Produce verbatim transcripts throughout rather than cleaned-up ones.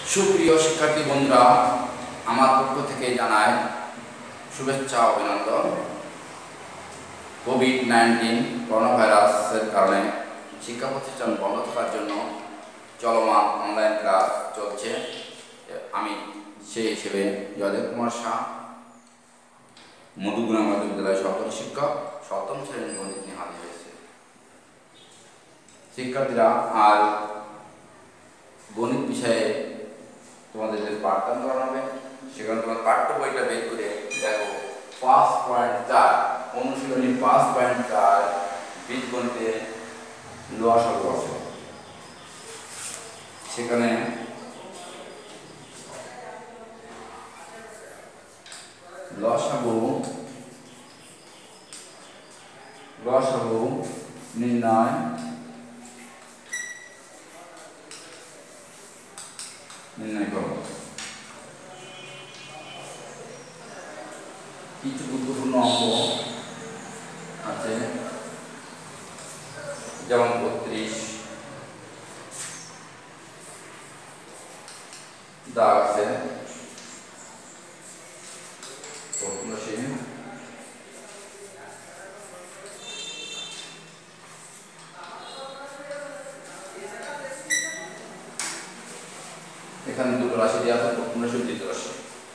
সুপ্রিয় শিক্ষার্থী বন্ধুরা, আমার পক্ষ থেকে জানাই শুভেচ্ছা অভিনন্দন। কোভিড নাইন্টিন করোনা ভাইরাসের কারণে শিক্ষা প্রতিষ্ঠান বন্ধ থাকার জন্য চলমান অনলাইন ক্লাস চলছে। আমি সেই হিসেবে জয়দেব কুমার শাহ, মধুগুনা মাধ্যমিক বিদ্যালয়ের সহকারী শিক্ষক, সপ্তম শ্রেণীর গণিত নিয়ে হাজির হয়েছে। শিক্ষার্থীরা, আর গণিত বিষয়ে তোমাদের যে পাঠদান করানো হবে, সেখানে তোমার পাঠ্য বইটা বের করে দেখো পাঁচ পয়েন্ট চার অনুশীলনী পাঁচ পয়েন্ট চার বীজগণিতে লসাগু আছে। সেখানে লসাগু লসাগু নির্ণয় নির্ণয় করো। কিছু গুরুত্বপূর্ণ অঙ্ক আছে, যেমন বত্রিশ দাগ আছে, এখানে দুটো রাশি দেওয়া আছে, প্রথম রাশি দ্বিতীয় রাশি।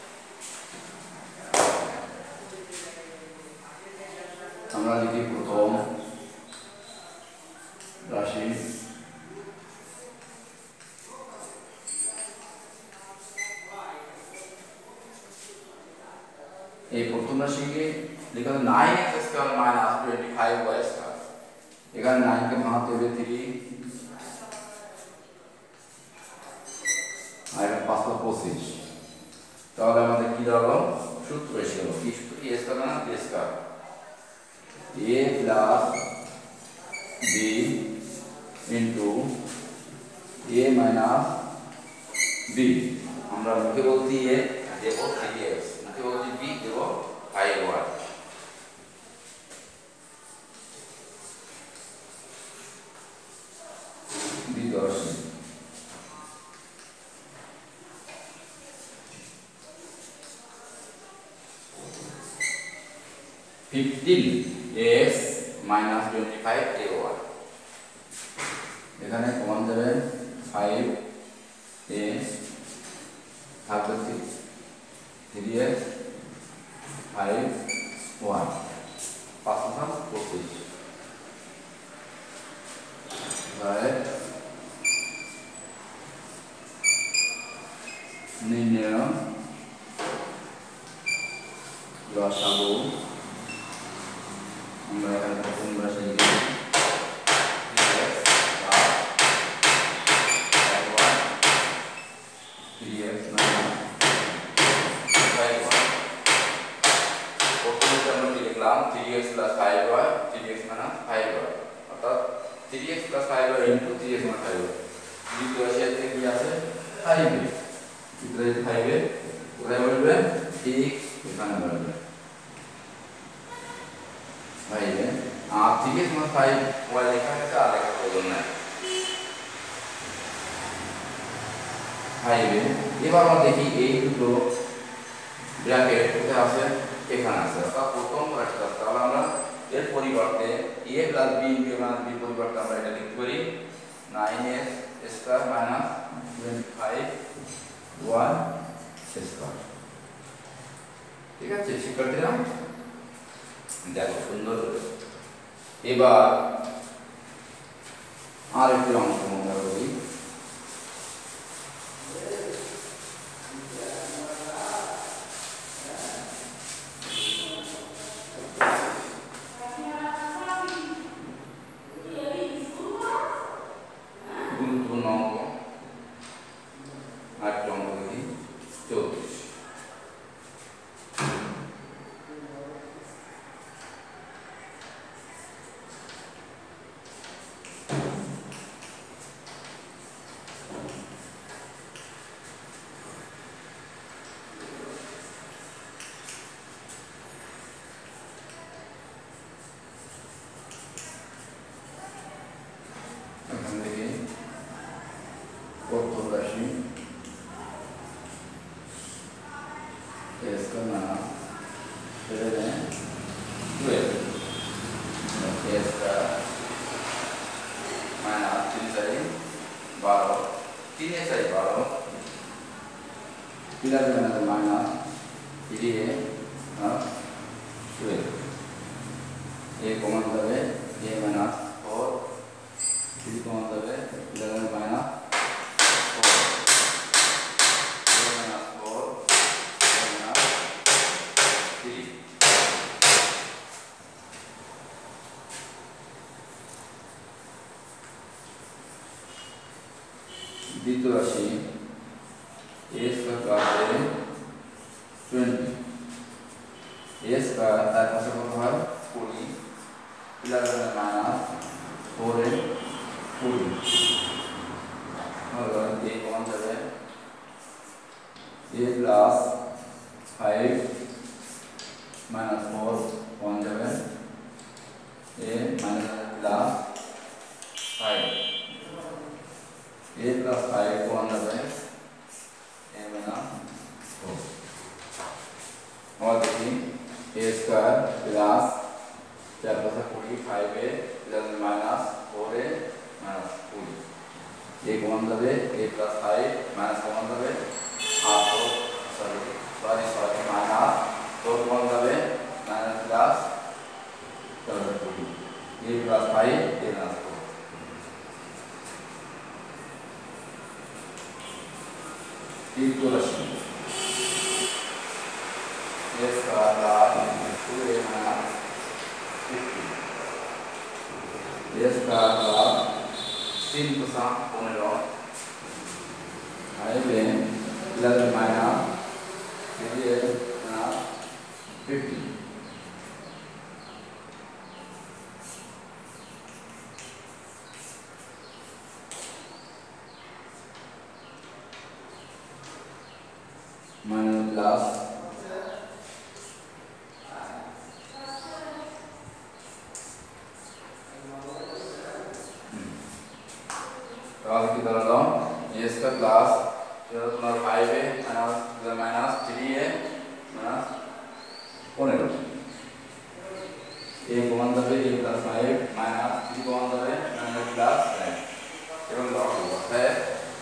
আমরা লিখি প্রথম রাশি, এই প্রথম রাশিকে লেখা nine x square minus twenty five y square. এখানে নাইন কে ভাঙাতে হবে থ্রি, আর পাঁচশো পঁচিশ। তাহলে আমাদের কি দাঁড়ালো? সূত্র এসে গেল। কি সূত্র? এ স্কোয়ার না b square, a plus b into a minus b. আমরা মুখে বলছি এ দেব থ্রি এক্স, মুখে বলছি বি দেব five y. Fifteen x minus twenty five a y. এখানে কমন যাবে ফাইভ এ থাকবে থ্রি এক্স ফাইভ ওয়াই, পাঁচ পাঁচ পঁচিশ। নির্ণয় লসাগু। আমরা এখানে প্রথম রাশি লিখি three x minus five y. প্রথমে আমরা কি লিখলাম? Three x plus five y, three x minus five y, অর্থাৎ three x plus five y into three x minus five y. দ্বিতীয় রাশি থেকে কি আছে? Five a. দ্বিতীয় রাশি ফাইভ এ কোথায় বলবে? ঠিক এখানে বলবে ফাইভ এ। আর three x minus five y লেখা আছে, আর লেখা প্রয়োজন নাই ফাইভ এ। এবার আমরা দেখি এই দুটো ব্র্যাকেট কোথায় আছে? এখানে আছে, অর্থাৎ প্রথম রাশিটা। তাহলে আমরা এর পরিবর্তে a plus b into a minus b পরিবর্তে আমরা এটা লিখতে পারি nine x square minus twenty five y square. ঠিক আছে শিক্ষার্থীরা, দেখো সুন্দর। এবার আর একটি অঙ্ক মনে করি। গুরুত্বপূর্ণ অঙ্ক, আরেকটি অঙ্ক দেখি চৌত্রিশ। तीन ए साइड बारो eleven minus minus three a twelve a common तबे a minus four three common तबे इलेवन माइनस द्वितीय राशि a square plus twenty a square তার পাশে কত হয় কুড়ি ইলেভেন মাইনাস फोर এ কুড়ি হলো এ কমন যাবে a plus five minus four common যাবে a minus plus five a plus five को अंदर है ए माइनस फोर और देखिए ए स्क्वायर प्लस चार plus forty five a plus minus four a minus forty a को अंदर है ए प्लस फाइव माइनस को अंदर है हाफ हो sorry sorry sorry minus four को अंदर है minus plus plus forty a plus five a minus तृतीय राशि a square plus two a minus fifty a square plus तीन को साथ पंद्रह five a eleven minus three a minus fifty minus plus और की तरह लो ये इसका प्लस जो तुम्हारा फाइव है माइनस माइनस थ्री है माइनस पंद्रह एक कॉमन दबे ये plus five minus three common दबे माइनस प्लस फाइव केवल लॉग होता है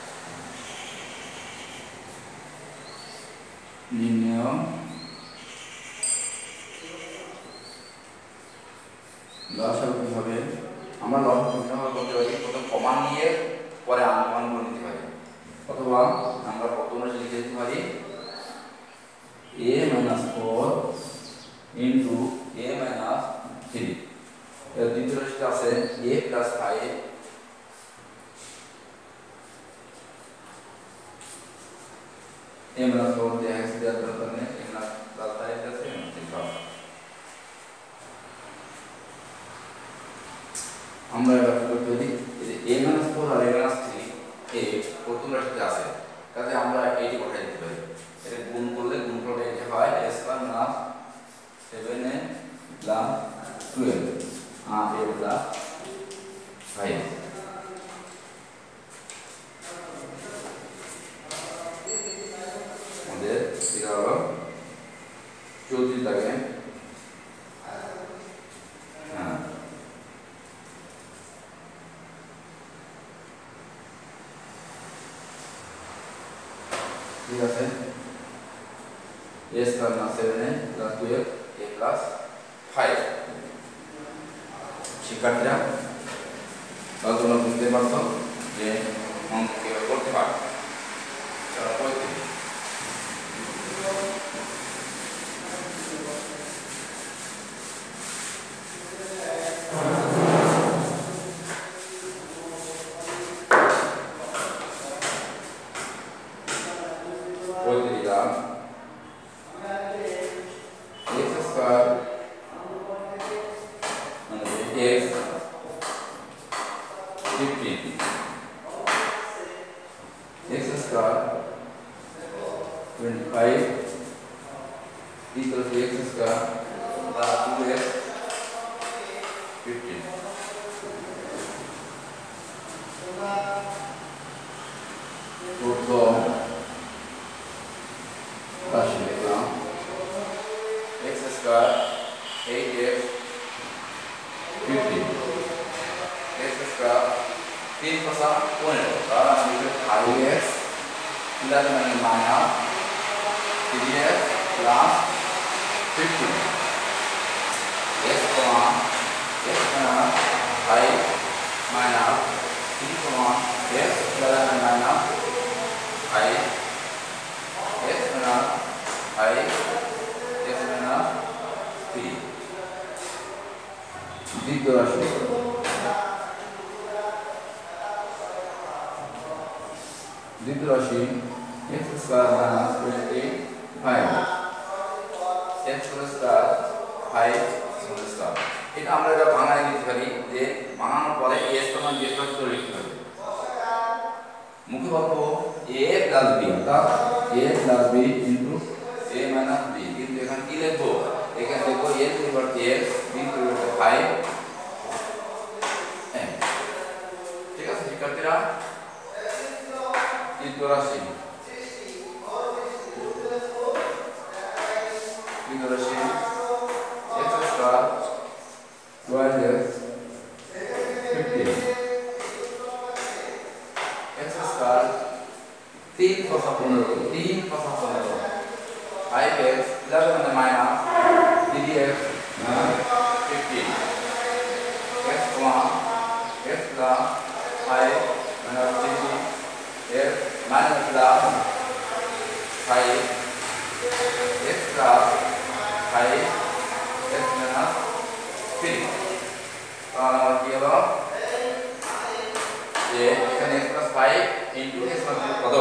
लिनियर লসাগু কিভাবে আমরা লসাগু কিভাবে করতে পারি প্রথম কমান নিয়ে পরে আনুমান করে নিতে পারি অথবা আমরা প্রথমে লিখে দিতে পারি a minus four into a minus three এর দ্বিতীয় রাশিটা আছে a plus five a minus four দেয়া আছে দেওয়ার দরকার নেই a minus plus five আছে আমরা এবার কি করতে পারি a minus four R a minus three এ প্রথম রাশিতে আছে তাতে আমরা এইটি বসাই দিতে পারি এটা গুণ করলে গুণফলটা এটা হয় a square minus seven a plus twelve R a plus five আমাদের এটা হলো চৌত্রিশ থাকে হ্যাঁ ঠিক আছে a square minus seven a plus twelve a plus five শিক্ষার্থীরা তাহলে তোমরা বুঝতে পারছো যে অঙ্ক কিভাবে করতে পারো চলো পঁয়ত্রিশ twenty-five equals to x square plus two x fifteen. প্রথম রাশি লিখলাম x square eight x fifteen x square তিন পাঁচা পনেরো, তাহলে আমরা লিখব ফাইভ এক্স প্লাস মানে minus three x plus fifteen x comma x minus five minus three comma x plus মানে minus five x minus five x minus three. দ্বিতীয় রাশি দ্বিতীয় রাশি x square minus twenty five x square five square. এটা আমরা এটা ভাঙায় লিখতে পারি যে ভাঙানোর পরে a সমান b স্কয়ার করে লিখতে হবে। মুখে বলবো a প্লাস b অর্থাৎ a plus b into a minus b, কিন্তু এখানে কি লিখবো? এখানে লিখবো a এর পরিবর্তে x, b এর পরিবর্তে ফাইভ। ঠিক আছে শিক্ষার্থীরা? দ্বিতীয় রাশি দ্বিতীয় রাশি x square twelve x fifteen x square তিন পাঁচা পনেরো তিন পাঁচা পনেরো ফাইভ এক্স প্লাস মানে minus three x fifteen x comma x plus five minus three x minus plus five x plus five x minus three। তাহলে আমরা কি হলো যে এখানে x plus five into x plus three কত?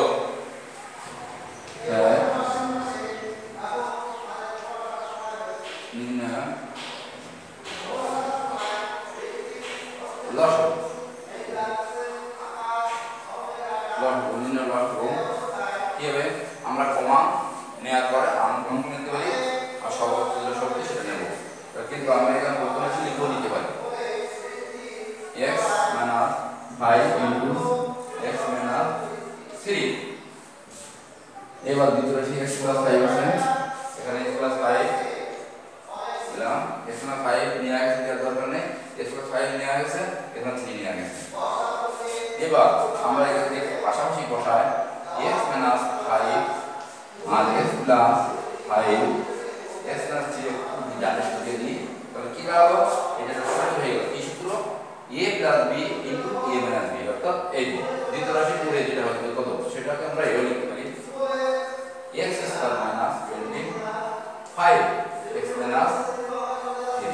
লসাগু কি হবে? আমরা কমা নেওয়ার পরে অঙ্ক নিতে পারি আর সর্বোচ্চ শক্তি সেটা নেব, কিন্তু আমরা এখানে প্রথমে লিখেও নিতে পারি x minus five into x minus three. এবার দ্বিতীয় রাশি x প্লাস ফাইভ আছে, এখানে x প্লাস ফাইভ দিলাম, x প্লাস ফাইভ নেওয়া গেছে দেওয়ার দরকার নেই, x প্লাস ফাইভ নেওয়া গেছে, এখানে থ্রি নেওয়া গেছে। এবার আমরা এখানে পাশাপাশি বসাই x minus five আর x plus five x plus three ডানে সরিয়ে দিই, তাহলে কি দাঁড়ালো? এটা সূত্র হয়ে গেল কি সূত্র? a plus b into a minus b, অর্থাৎ এই দ্বিতীয় রাশি পুরো যেটা হবে কত সেটাকে আমরা এও লিখতে পারি x square minus twenty five x minus three।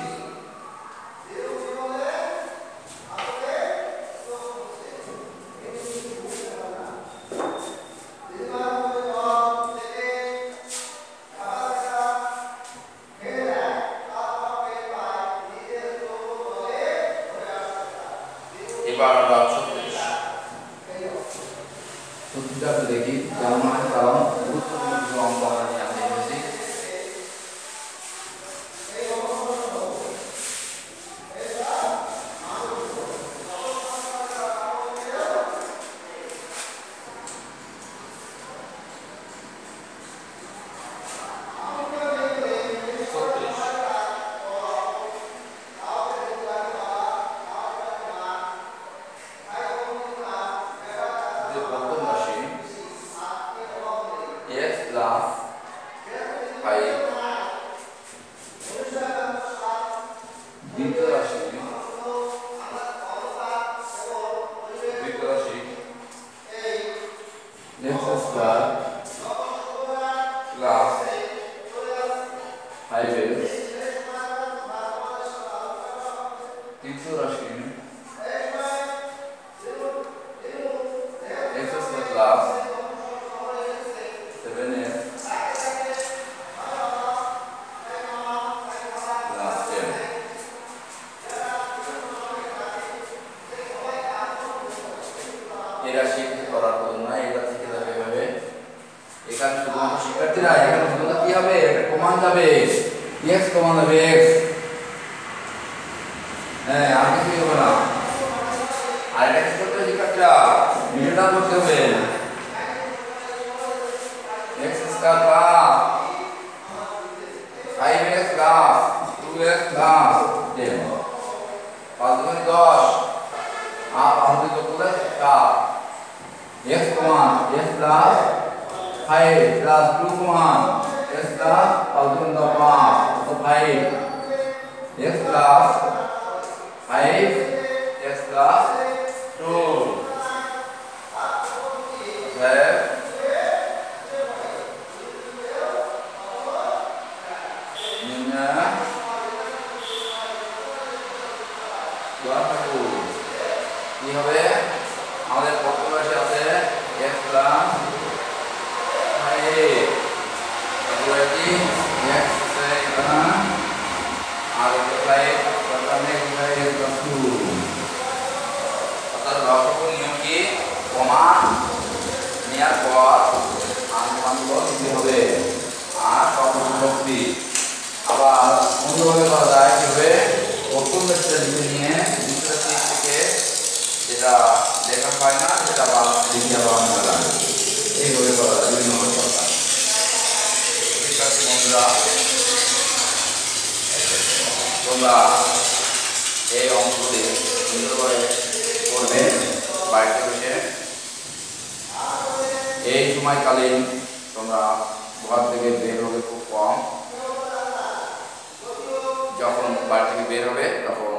এবার আমরা ছত্রিশ ছত্রিশটা দেখি কেমন হয়, কারণ গুরুত্বপূর্ণ কিছু অঙ্ক আমরা নিয়ে আসতে এসেছি। শিক্ষার্থীরা এখানে শুধু কি হবে? একটা কমান যাবে, x কমান যাবে x, হ্যাঁ আর কিছু হবে না। আর এটা কি করতে হবে শিক্ষার্থীরা? ভিডিওটা করতে হবে x square plus five x plus two x plus ten, পাঁচ দুগুণে দশ, আর পাঁচ দুই যোগ করলে প্লাস ফাইভ প্লাস টু সমান এক্স প্লাস পাঁচ পাঁচ তো five x plus five x plus two কি হবে আমাদের প্রথম রাশি আছে x প্লাস ফাইভ তারপরে কি x এখানে আর ফাইভ তারপরে x প্লাস টু অর্থাৎ লসাগু নিয়ম কি কমা নেওয়ার পর আনমানগুলো দিতে হবে আর শক্তি আবার অন্যভাবে করা যায় কিভাবে প্রথম রাশিটা লিখে নিয়ে দ্বিতীয় রাশি থেকে যেটা লেখা হয় না সেটা বাদ লিখে আবার আমরা লাগে এইভাবে করা যায় বিভিন্নভাবে করা যায়। শিক্ষার্থী বন্ধুরা তোমরা এই অঙ্কটি সুন্দরভাবে করবে বাড়িতে বসে। এই সময়কালীন তোমরা ঘর থেকে বের হবে খুব কম, যখন বাড়ি থেকে বের হবে তখন